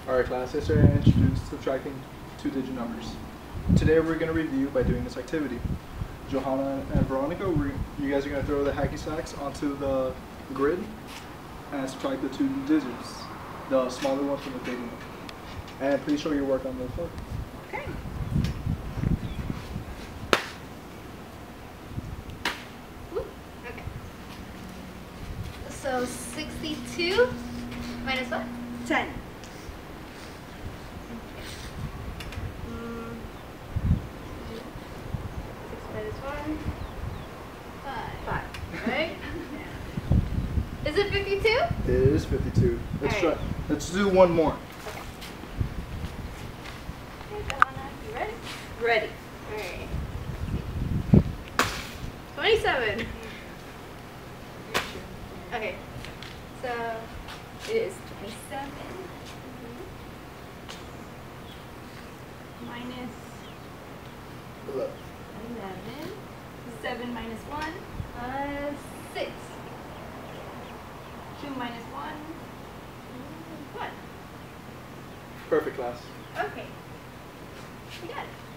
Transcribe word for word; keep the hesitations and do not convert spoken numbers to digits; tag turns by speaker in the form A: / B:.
A: Alright class, yesterday I introduced subtracting two-digit numbers. Today we're going to review by doing this activity. Johanna and Veronica, we're, you guys are going to throw the hacky sacks onto the grid and subtract the two digits, the smaller one from the big one. And please show your work on the floor.
B: Okay. Ooh, okay. So sixty-two minus what?
C: ten.
B: Mm, six minus one. Five.
C: five.
B: Right? Yeah. Is it fifty-two?
A: It is fifty-two. Let's
B: All
A: try.
B: right.
A: Let's do one more.
B: Okay. Okay, Johanna, you ready?
C: Ready.
B: Alright. twenty-seven. Okay. So
C: It is twenty-seven minus
A: Look.
C: eleven. seven minus one.
B: uh six.
C: two minus one.
B: One.
A: Perfect class.
B: Okay. We got it.